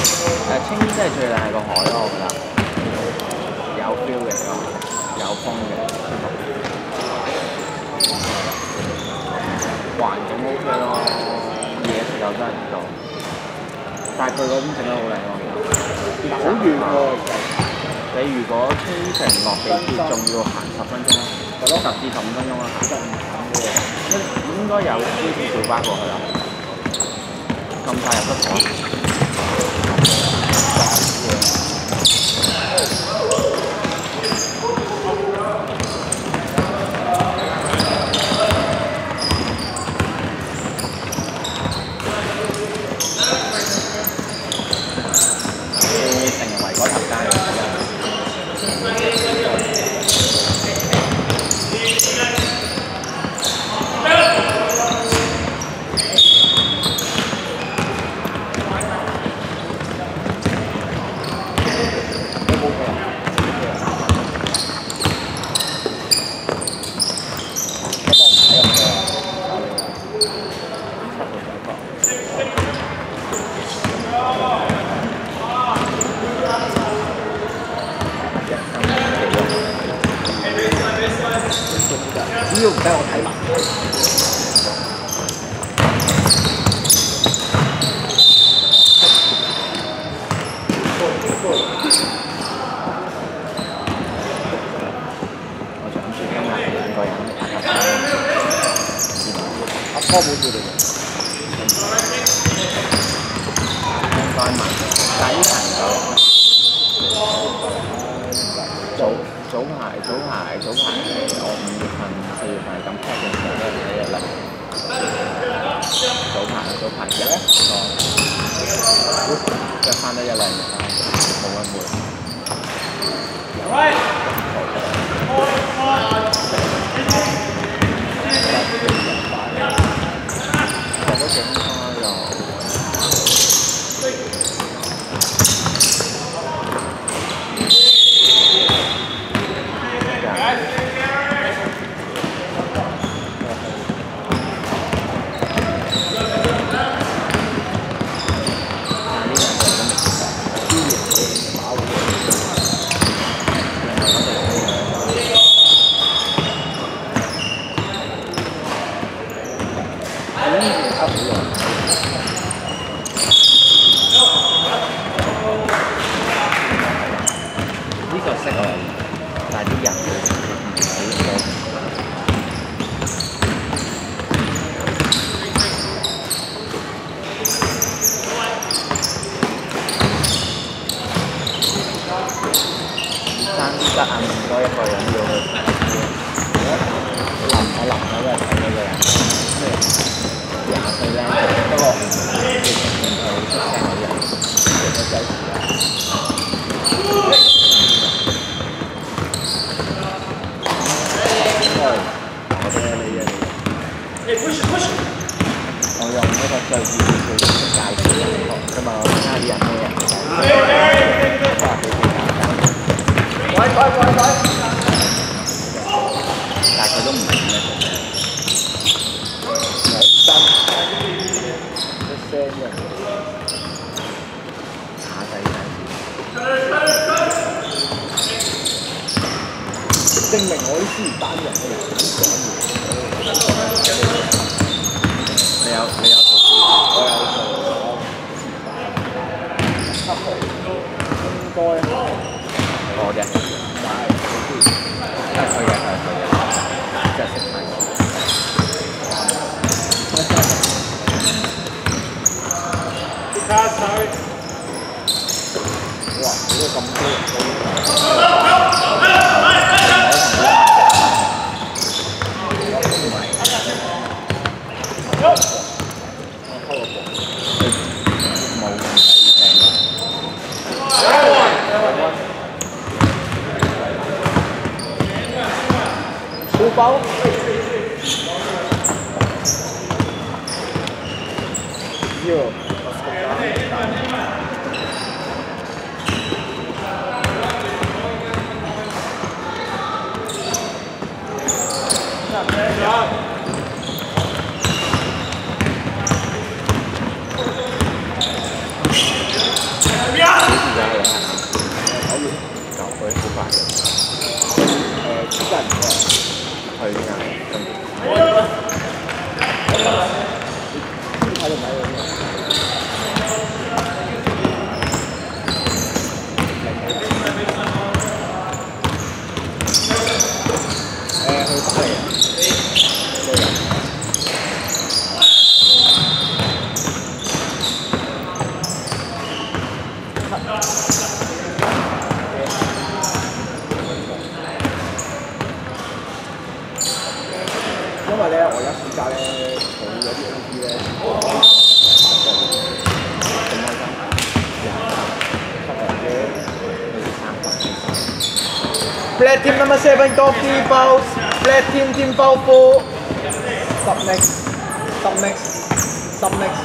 青衣真係最靚係個海咯，我覺得有 feel 嘅，有風嘅，環境 OK 咯，嘢食又真係唔錯，但係佢嗰邊整得好靚咯， 好遠喎， 你如果青城落地鐵，仲要行10分鐘，10至15分鐘啦，行應該有招鐵小巴過去啦，咁快入得港。成日圍嗰條街。只要唔俾我睇埋。我想住今日兩個人阿哥冇住嚟嘅，應該慢，但係呢層就早排，我5月份、4月份係咁 pack 嘅時候咧，睇日嚟。早排日即係翻得1、2日啦，冇乜攰。都幾開又。呢個識我，但係啲人唔係好爭啲得硬多一個人要去臨嗰個睇嗰個人，20歲咧，不過佢出聲嗰啲人，做咗仔事啊！我用呢個最易嘅介紹㗎嘛，其他啲人咩人都話俾佢簡單。但係佢都唔明咩做咩。下世證明我啲師班人嘅人你有做師，我有做師班。應該我嘅，係佢嘅，即係識睇。哇！呢個咁高人书包。 之前唔該。 去邊啊？今年睇到唔睇到？去巴黎啊！因為咧，我而家暑假咧，佢有啲 OT 咧，Black team number 7 got 3 fouls. Black team foul 4. Sub next.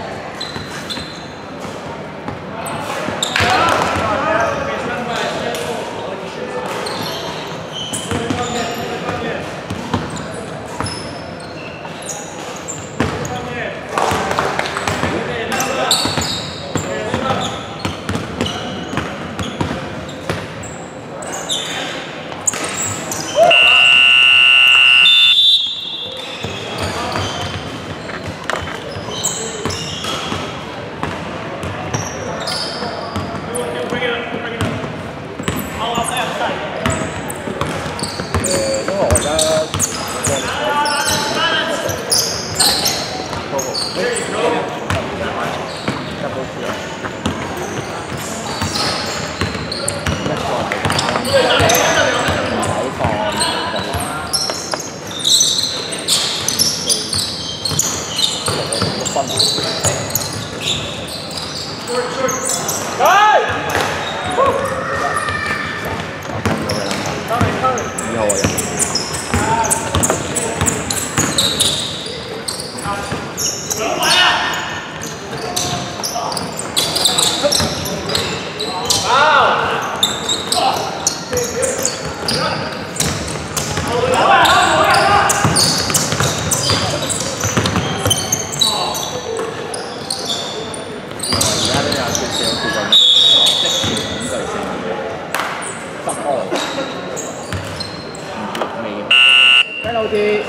Penalty.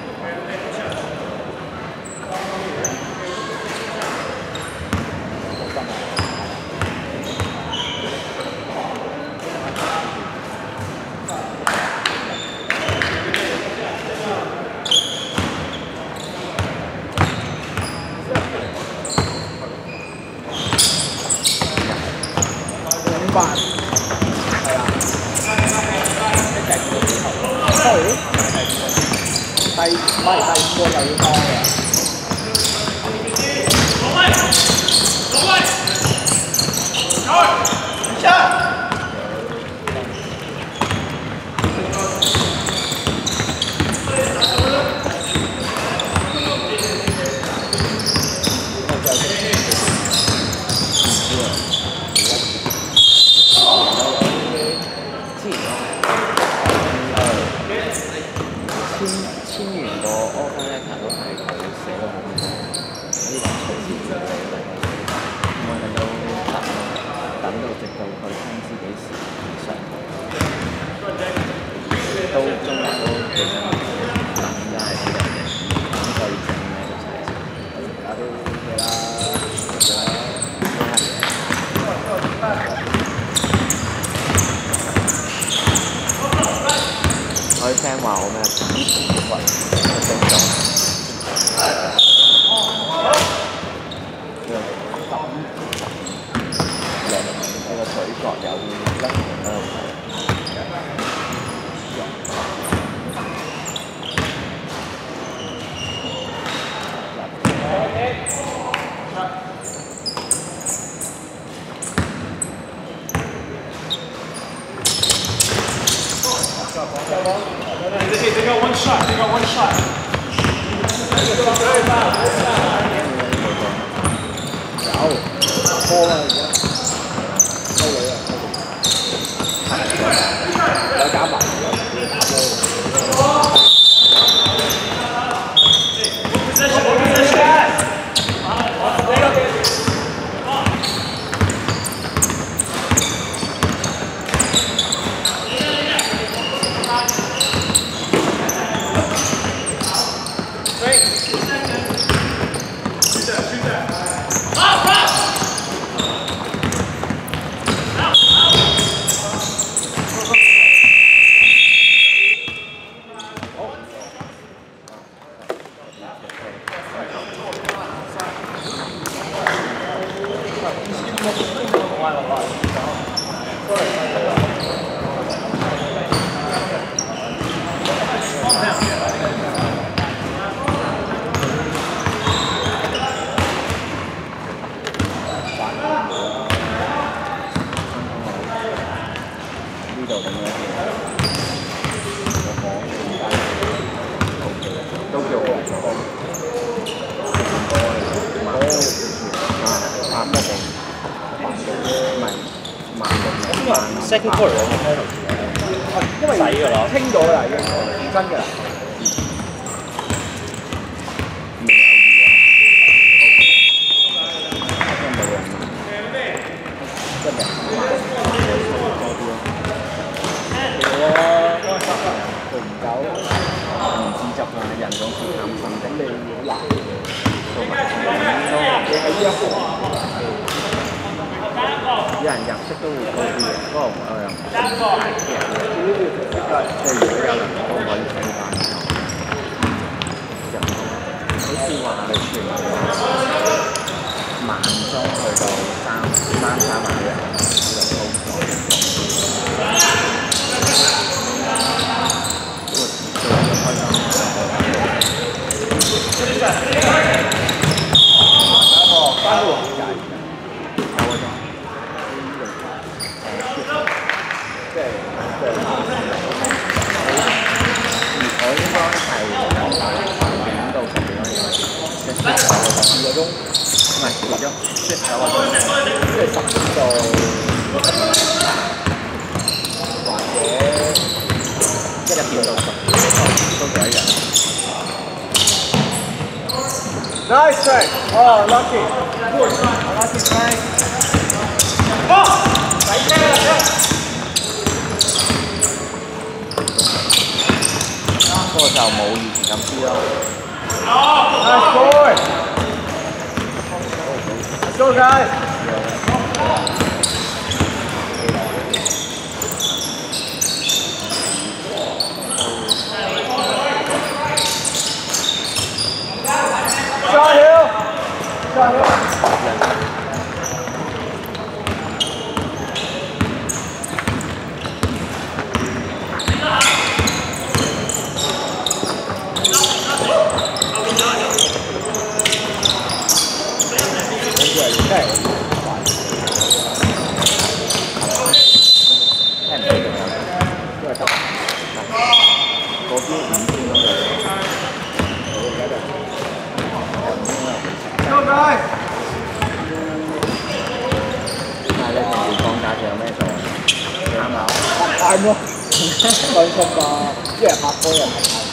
5番，係啦，第5個之後，sorry，第5個又要當嘅。 簽完個 offer letter 都係佢寫得好好，呢個隨時準備嚟，我哋都等到直到佢通知幾時上台，都中間都其實等真係幾耐嘅，咁所以整咩都齊晒，而家都 OK 啦，我啲 friend 話我咩？喂，正宗。你個嘴角有啲甩紅喺度睇。 They got one shot. They got one shot. 有，波啦而家，收位啊！ 度咁樣嘅，我講都叫好慢得定，唔係慢得。 second quarter 我聽到，因為洗㗎啦，清咗啦已經，真㗎啦。 有人入息都會高啲嘅，不過我又唔太驚嘅，即係如果有人工可以升翻就人工，好似話你全部萬中去到三萬嘅就高咗，做人開心。 翻路我應該係9到10點嗰陣，即係2個鐘，唔係2個鐘，即係9個鐘，即係10到或者1點到10點都可以嘅。 Nice try! Oh, lucky. Good. Lucky try. Oh! 不過就冇以前咁知咯。 Nice boy! Let's go, guys! Shot Hill! Shot Hill! 啱咯，兩十個，一人拍波人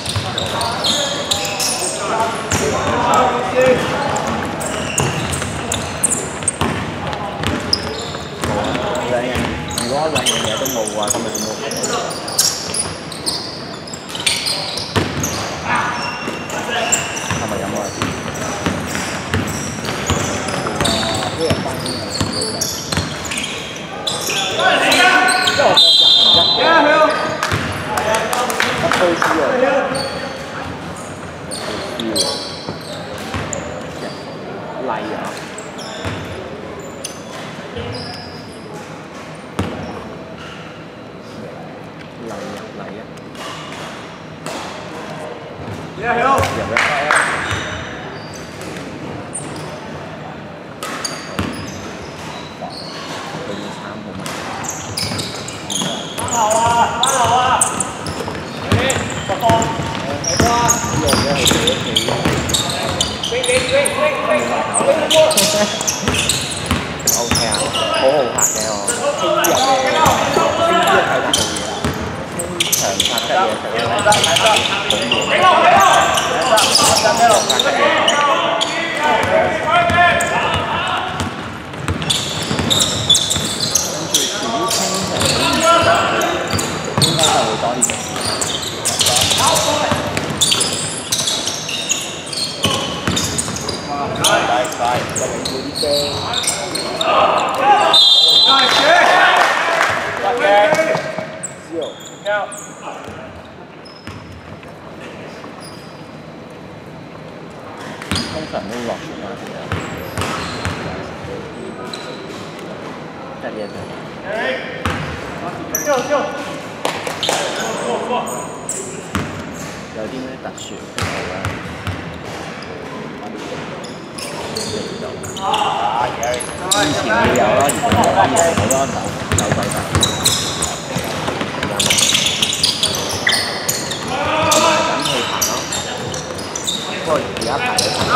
如果兩樣嘢都冇嘅話，咁咪點冇？係咪飲啊？ 啲人拍先係。因為我放人啫。咁推師啊！ 例啊！例啊！入一塊啊！佢要3號嘛？ 好啊！好啊！ 係啦，用咗佢自己。 O K 啊，好好拍嘅我。 輕啲係啲做嘢啦。 長拍得嘢食咧，好嘢。應該就會多啲。通常都落船啦，其實。 得呢一隻。有啲咩特殊嘅咧？以前會有咯，以前好多手鬼法，同埋等氣彈咯。不過而家排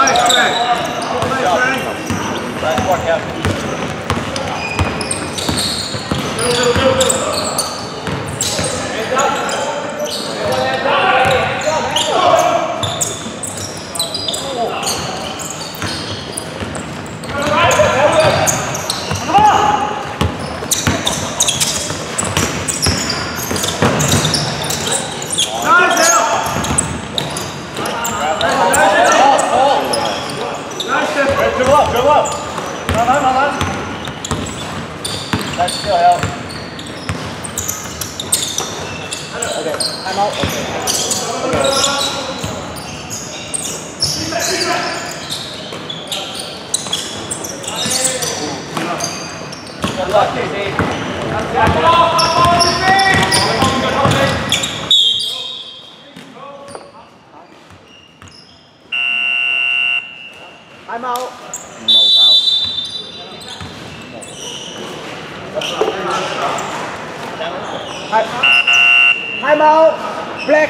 Timeout. Black.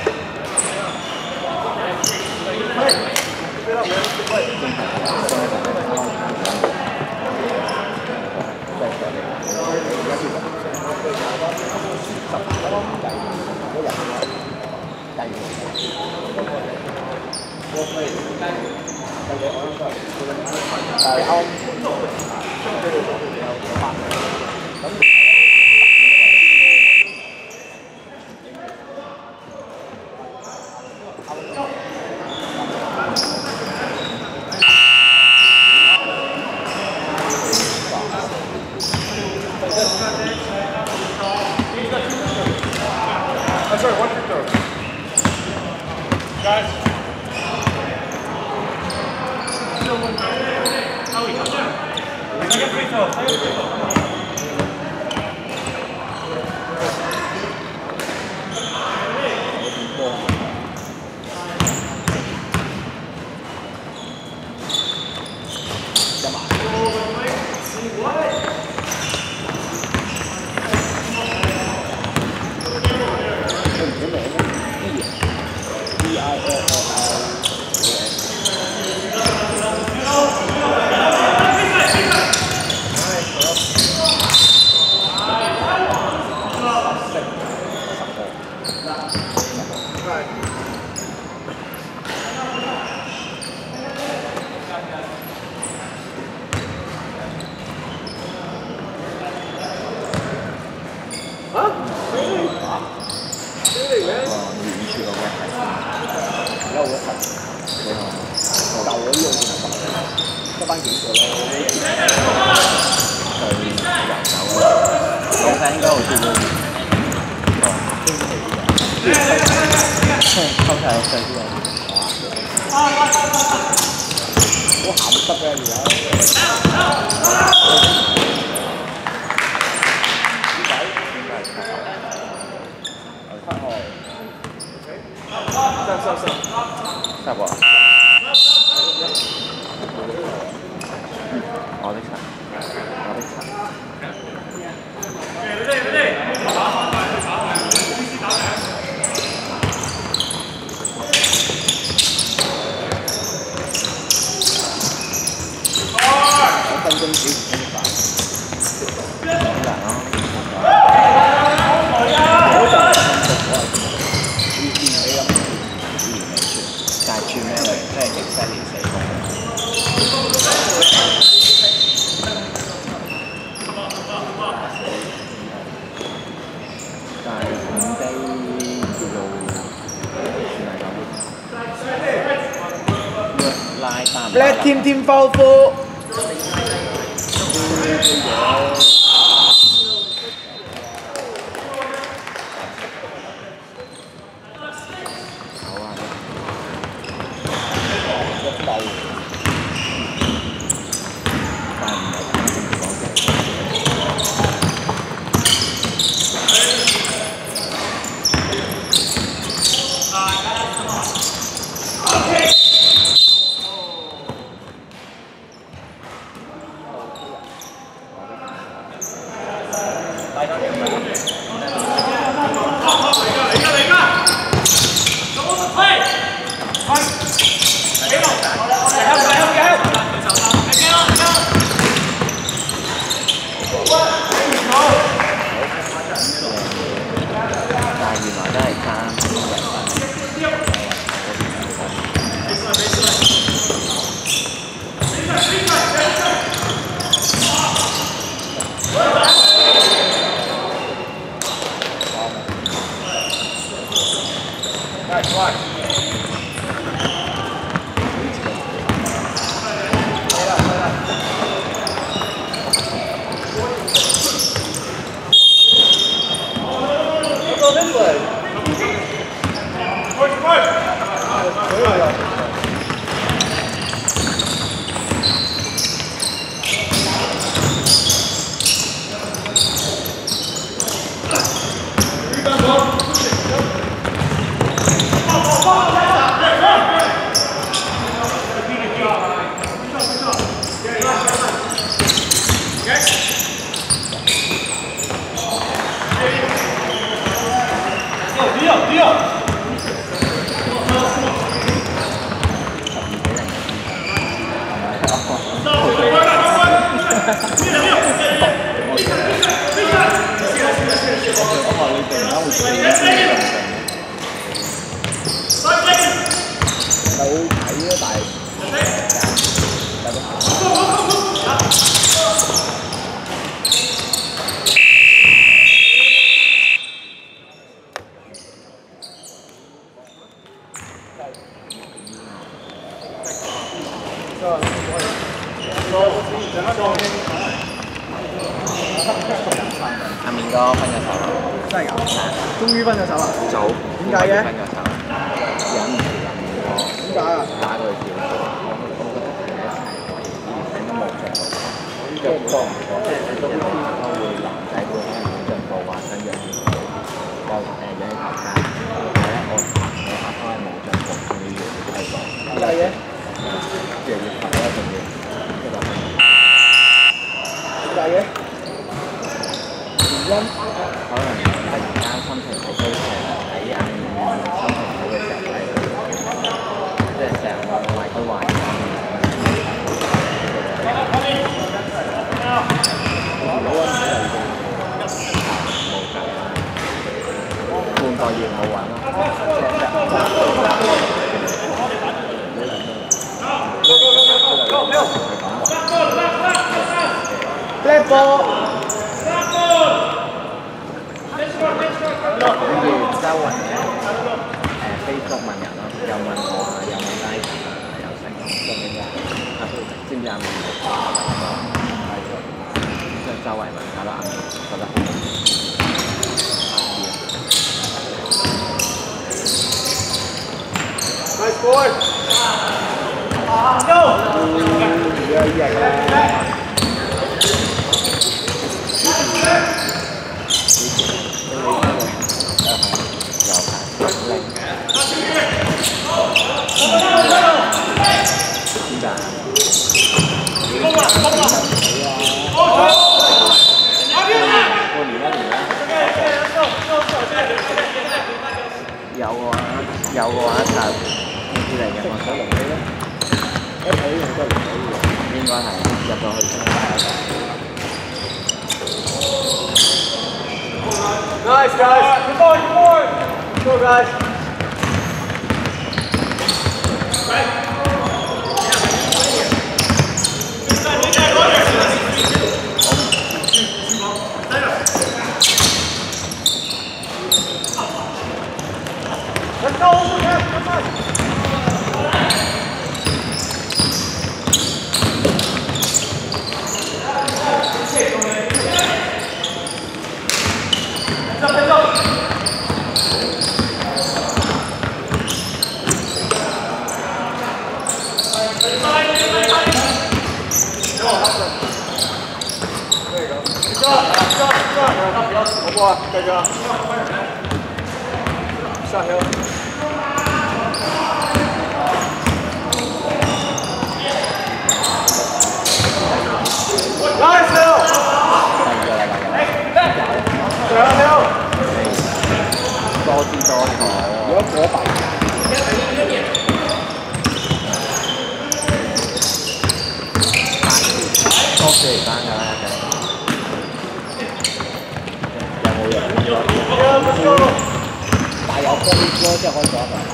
Black team foul for 係阿明哥分咗手啦， 真係㗎？終於分咗手啦！ 早點解嘅？ 分咗手，忍唔住啦， 點解啊？ 打到佢跳數，我覺得佢哋一齊睇都冇進步，即係多唔多？即係有啲都會男仔會可能冇進步，話想養起個養起頭家，但係咧我拍拖係冇進步，仲要養起個， 點解嘅？ 即係要拍拖仲要一個。 點解嘅？原因可能突然間心情好高漲，喺心情好嘅時候睇佢，即係成日為佢壞心。半個月冇揾 ，black ball。 跟住周圍嘅Facebook 問人咯，又問我啊，又問 Nike 啊，又成咁樣嘅，知唔知阿明？即係周圍問搞到阿明覺得好 Nice boy！ Go！ 有嘅話就呢啲嚟嘅，我想用呢咧，一睇用得嚟嘅，應該係入咗去。 Nice guys! Good boy! Good boy! Go guys! Let's go! Come on! Hop on, good job. Shot hill. Nice hill. 我擺。 多四嚟單㗎啦，有冇人？ 大有波咯，即係可以做一個。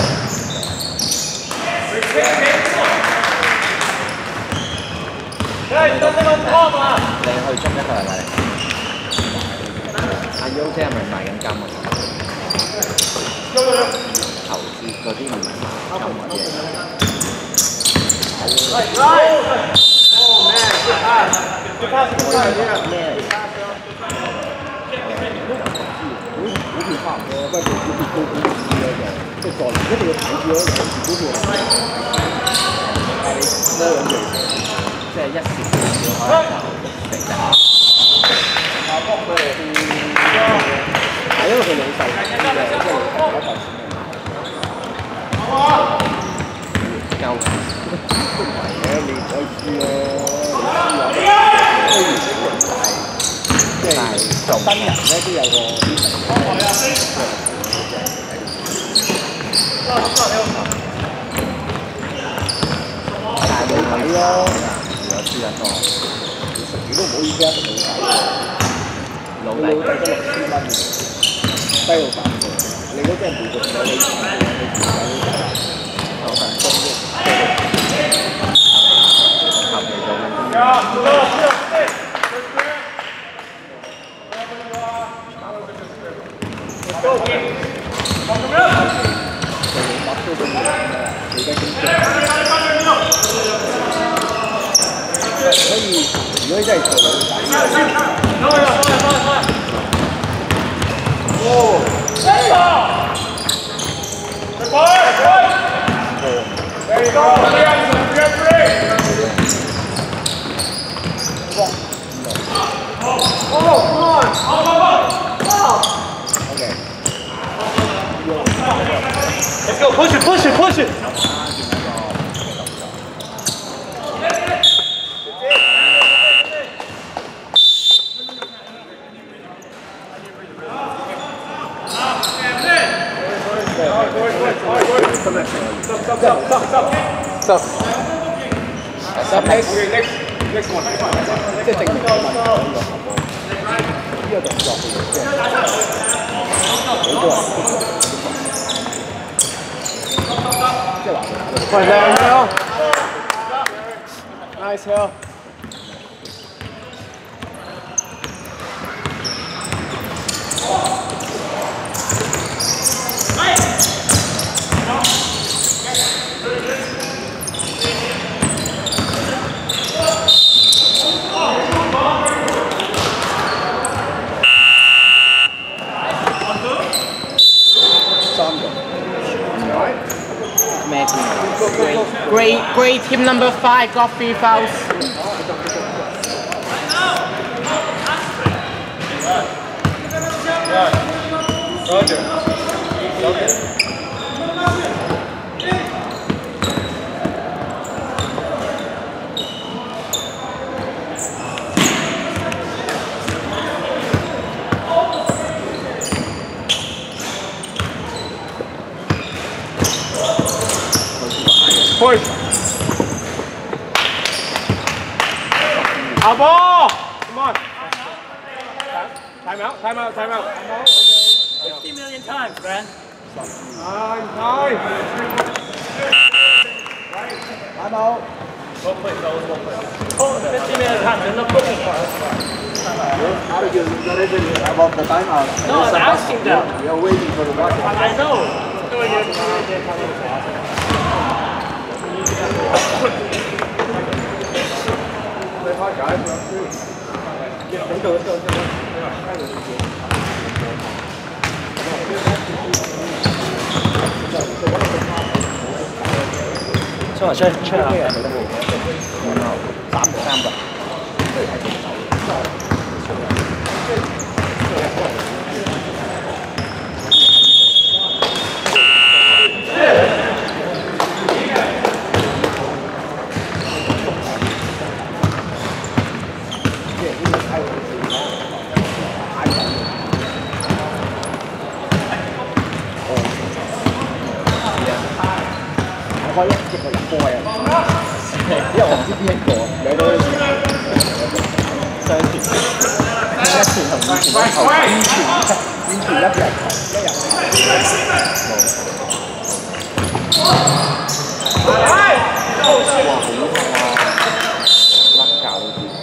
你去中一個禮拜嚟？阿 U 姐係咪賣緊金啊？投資嗰啲唔係金嘅嘢。咩？ 股票差唔多，不過股票高股市嗰個，即係在一定要睇住咯，投資股票。但係你多樣嘢， 即係一時少少可能就成得。 係因為佢老細嘅，即係攞嚿錢夠都唔係嘅，你唔可以輸咯，你輸即係做新人咧都有個啲成績。但係冇睇咯， 如果輸得多， 你都唔好意思啊，冇睇。老細得6000蚊，低到8個，你嗰啲係每個月你我份工後期做緊工。 所以如果真係做老細， Let's go, push it, push it, push it. Next one， 即係證明佢問呢個動作嘅嘢，即係好多人即係話喂靚嘅咯 ，nice 咯。 Great team number 5 got 3 fouls. Push. Our ball. Come on. Time out, time out, time out. 50 million times, man. Time, time. Time out. 50 million times, they're not looking for us. How do you about the time out? No, I'm asking them. We are waiting for the ball. I know. 出嚟出嚟3個。 開一隻個入波嘅，因為我唔知邊一個，兩個雙團，一團同二團球，二團一人球，一人。哇！好痛啊！甩教都知。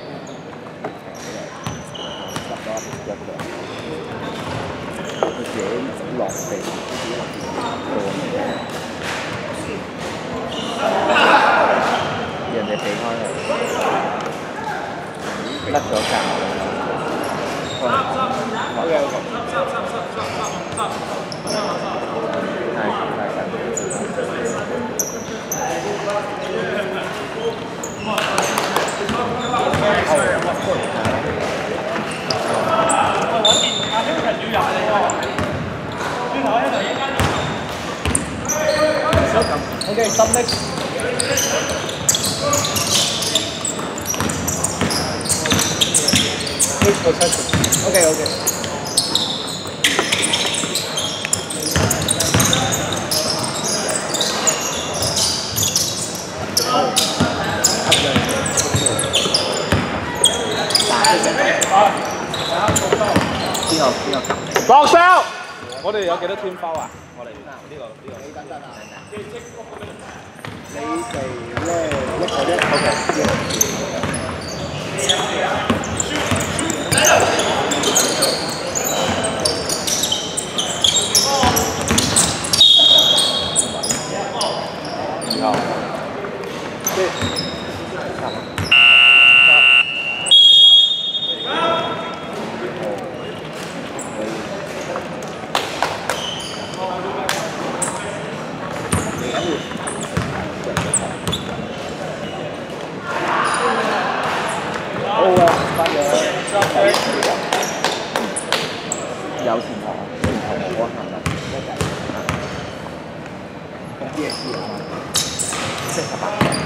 佢自己落地，自己落地做人哋避開佢，甩咗教。OK， submit。OK。邊個撳？ 落手！我哋有幾多天包啊？我哋呢個。 你等等啊！你哋咧一個啫 ，OK。然後，有前途，我行啦，一計，咁啲嘢知啊，即係18個，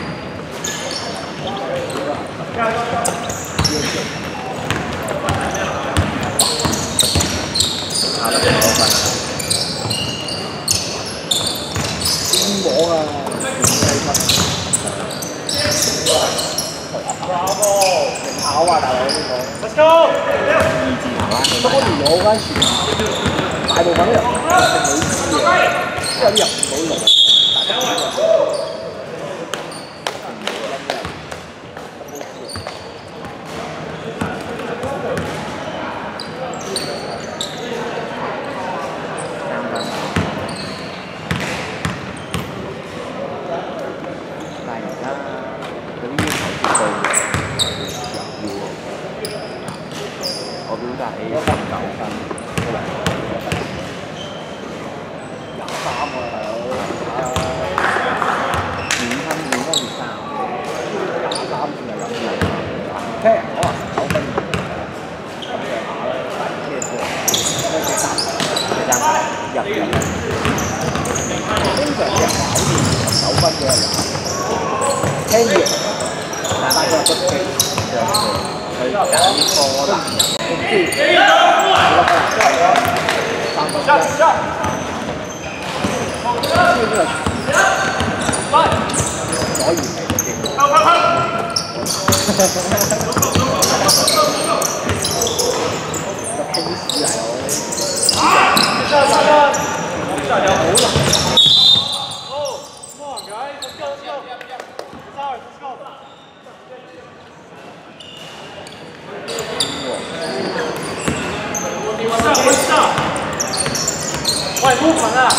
邊網啊，零考啊，大佬呢個。Let's go！ 多年我嗰陣時，大部分都入係女師嘅，有啲入唔到路，大家都入。但係而家嗰啲要求高。我表達起9分，23啊大佬，5分5分3，23算係咁嚟，聽人講話9分咁上下啦，大車波，咩車3入嘅，經常啲人考驗19分嘅人，聽完但係佢話出奇，佢揀啲波難人。喂，不疼啊！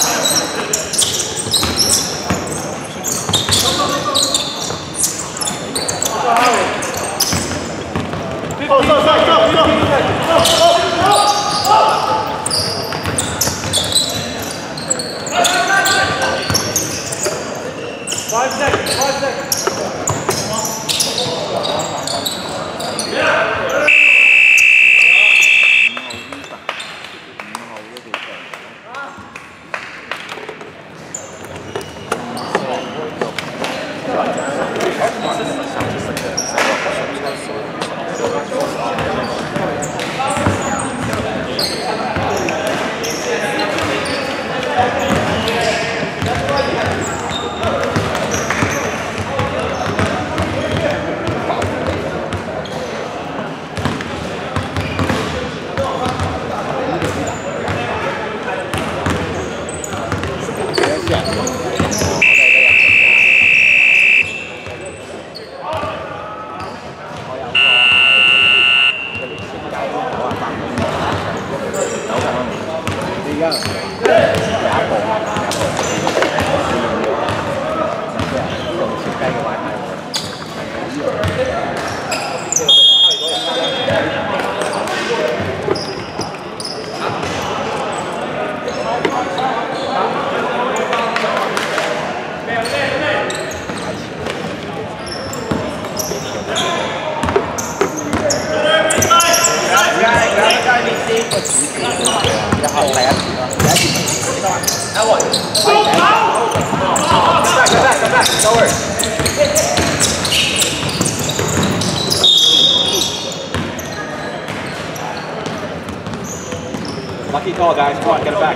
Lucky call, guys. Come on, get it back.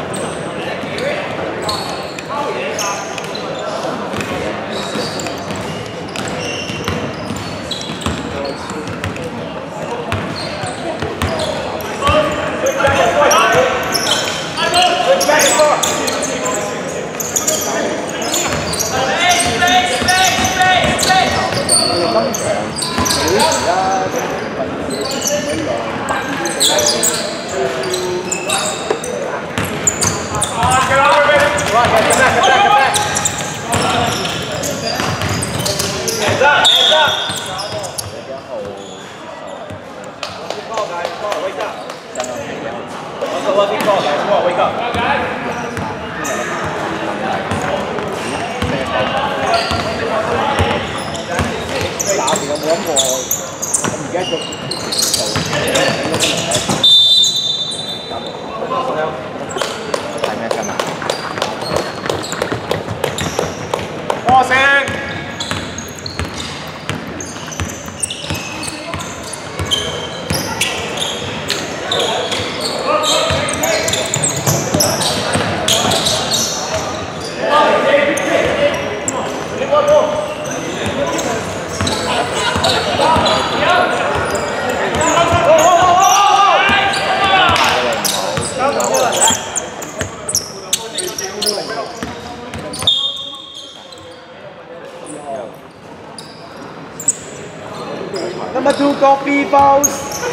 Lucky call, guys. Come on, wake up. 打時有冇諗過？我而家做係咩㗎嘛？ 波聲。 Number 2 coffee balls.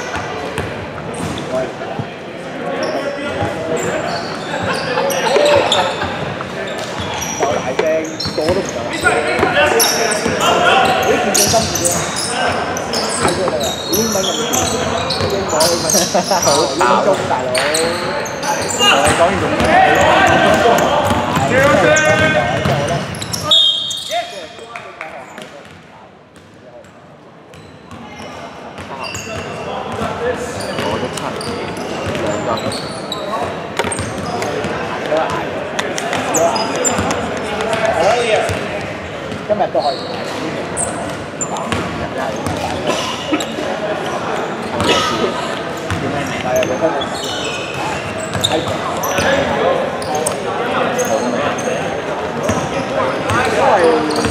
夠大聲，我都唔夠。你見正心嘅，睇咗你啊！英文入面，英文好英中大佬。講完仲今日都可以。係啊，你分係因為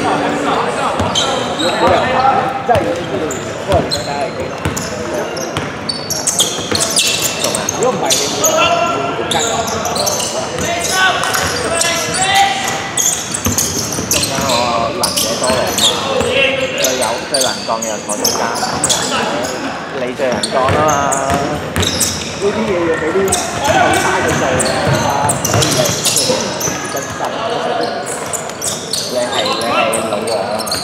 如果人真係有啲機會，不過你睇下係幾多。如果唔係你會跟。 我能者多勞嘛，最能幹嘅就坐中間，你最能幹啊嘛。 呢啲嘢要俾啲後生嘅做啊，所以真心。 你係老王啊嘛。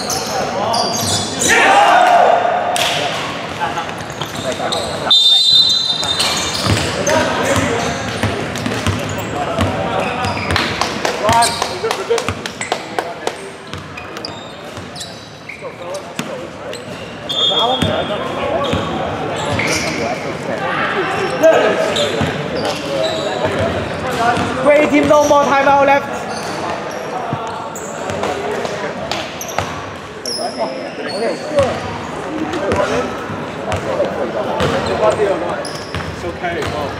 Great team, no more timeout left. It's okay.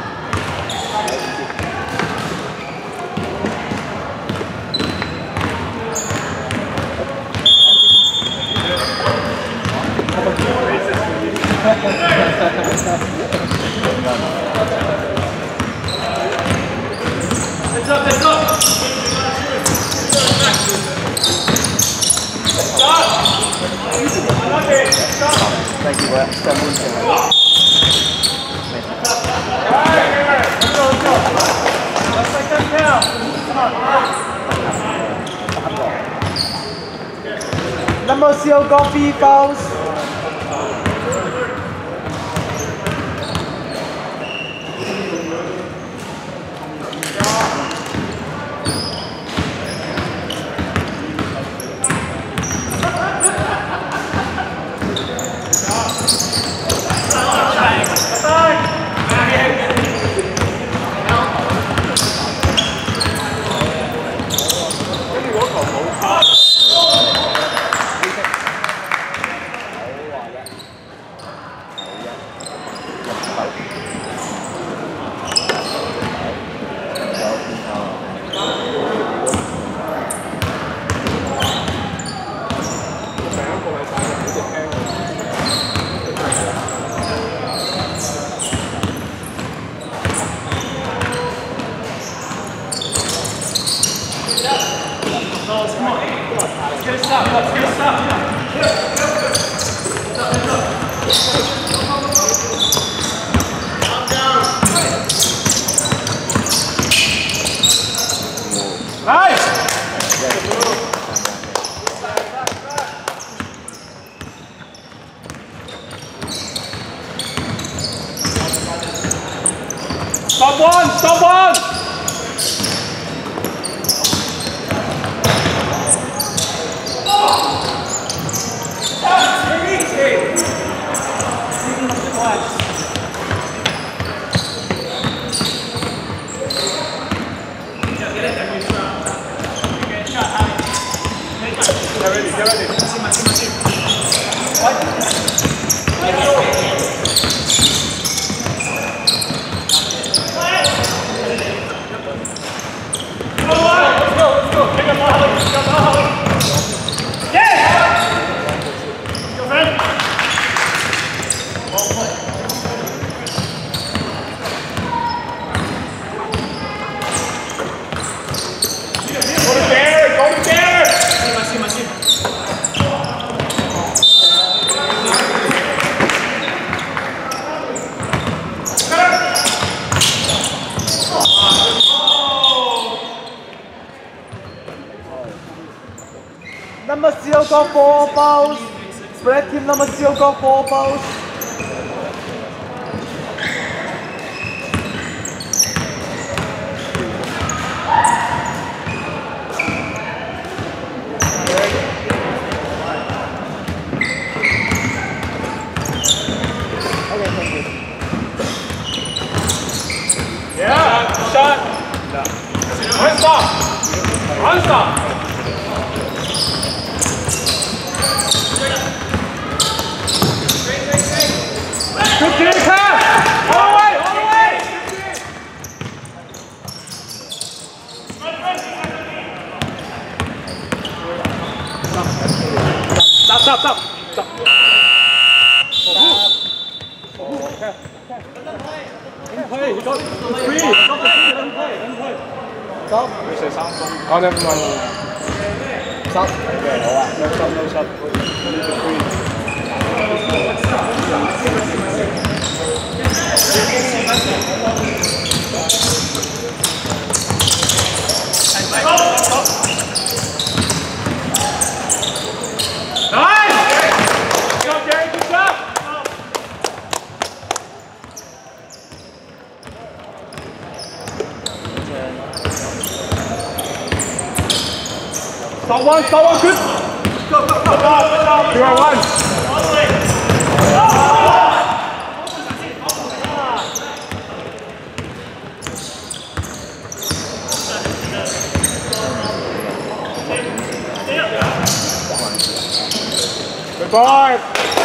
Let's go. Thank you, Brett. Number 6 coffee balls. Stop one! Stop one! Get ready. Number 0 got 4 fouls. Red team number 0 got 4 fouls. Yeah, shot. Run stop. Run stop. Good kick, pass! All the way, all the way! Stop. In play, he got free. Stop. Oh, never mind. Stop. No shot. Stop one, good! Go. 2 on 1. Good boy!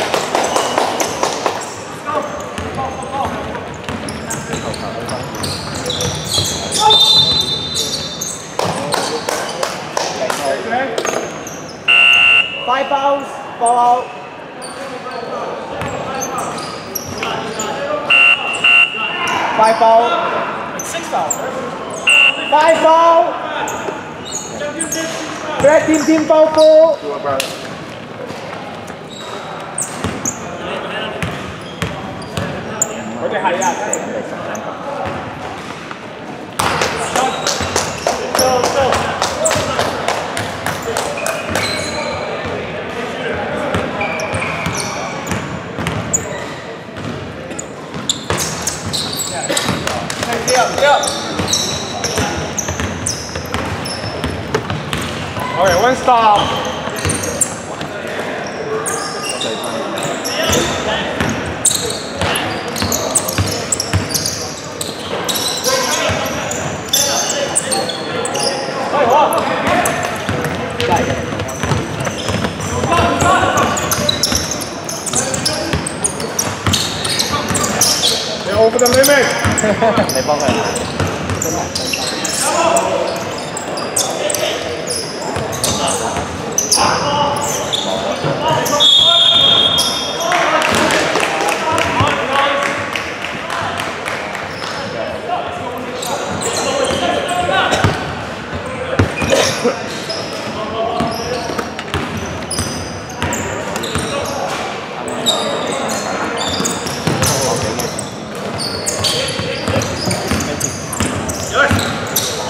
Five fouls, 4 out. 5 foul. 6 foul. 5 foul. Red team foul 4. Okay, 1 stop. They're over the limit. 你幫佢。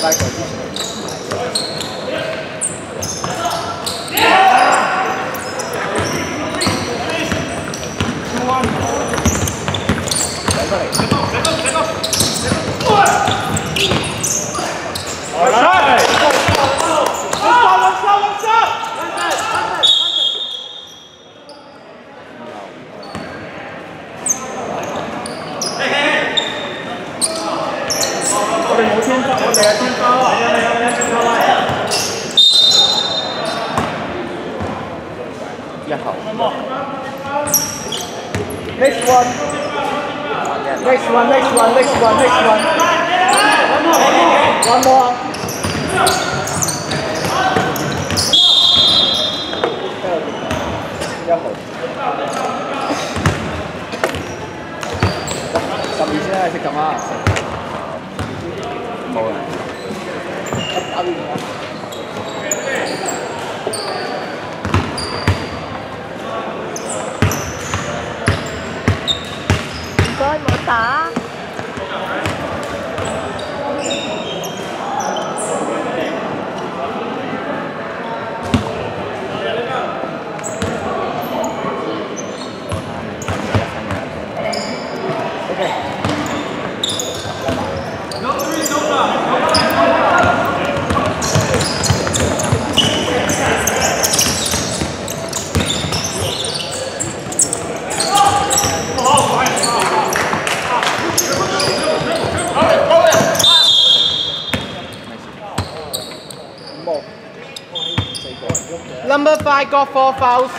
街賽之前。 我哋冇天花，我哋係天花位啊！你有天花位。 1號。 Next one. Next one. Next one. Next one. Next one. One more. 1號。12先係識咁啊！ 冇啦。 打邊啊！ 唔該，冇打。 Number 5 got 4 fouls.